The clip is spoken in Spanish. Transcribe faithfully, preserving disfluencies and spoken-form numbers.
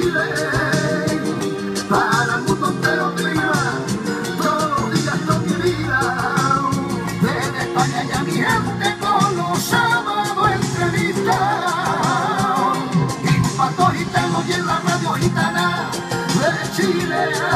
Chile, para el mundo entero viva, todos los días de mi vida. Desde España y a mi gente con los sábados entrevistas, y para todos gitanos y en la radio gitana de Chile.